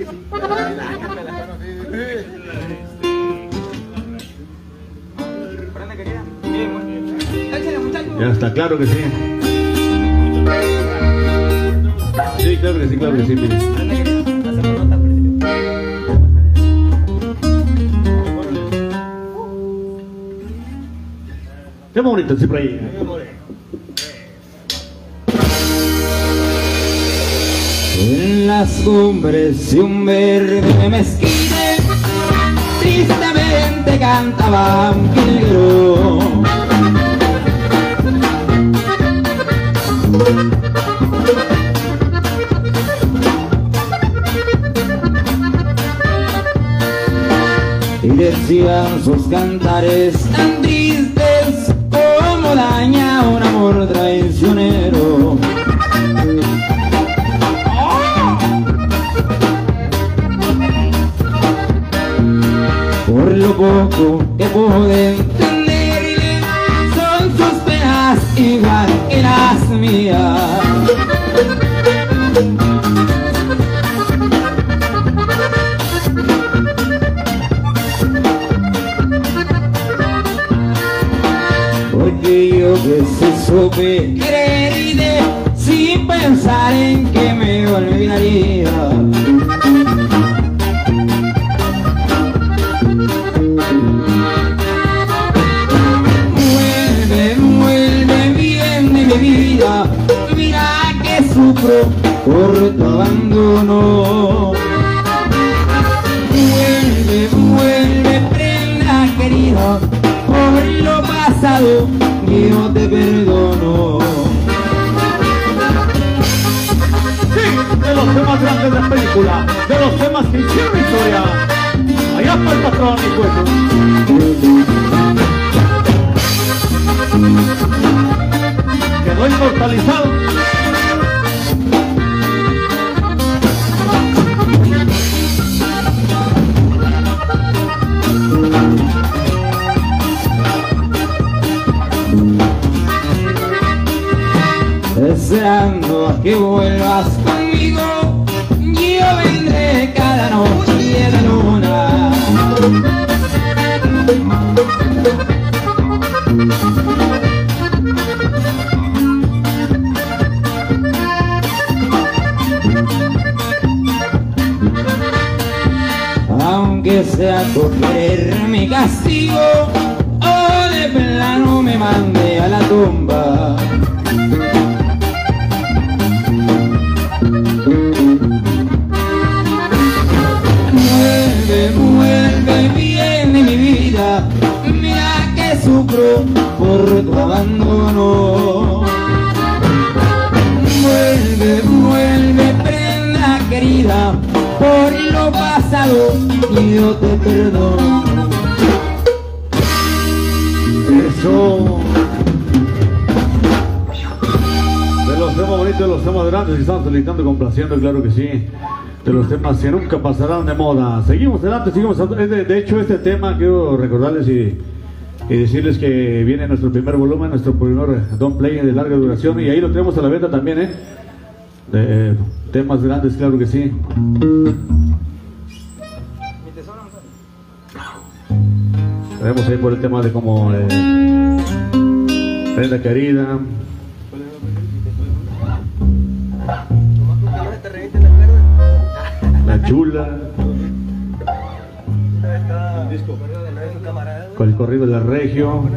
que sí. Prende, querida. Bien, muy bien. Échale, muchachos. Ya está, claro que sí. Sí, claro que sí, mire. Prende, querida. Hacemos nota, príncipe. Qué bonito siempre ahí. En las cumbres de un verde mezquite, tristemente cantaba un jilguero. Y decían sus cantares tan tristes como daña un amor traicionero. Por lo poco que pude entenderle, son sus penas igual que las mías. Porque yo que se supe quererte sin pensar en que me olvidaría. Vuelve bien de mi vida, mira que sufro por tu abandono. Vuelve, prenda querida, por lo pasado yo te perdono. Sí, de los temas grandes de la película, de los temas que hicieron historia. Allá está el patrón, hijo de quedó inmortalizado. Deseando a que vuelvas conmigo, yo vendré cada noche de luna. Aunque sea por querer mi castigo, o de plano me mande a la tumba. Vuelve bien de mi vida, mira que sufro por tu abandono. Vuelve, prenda querida, por lo pasado yo te perdono. Eso. De los temas bonitos, de los temas grandes, y estamos felicitando y complaciendo, claro que sí. De los temas que nunca pasarán de moda. Seguimos adelante, seguimos adelante. De hecho, este tema quiero recordarles y decirles que viene nuestro primer volumen, nuestro primer Don't Play de larga duración, y ahí lo tenemos a la venta también, de temas grandes, claro que sí. Tenemos ahí por el tema de como prenda querida. La chula. Con el corrido de la Regio.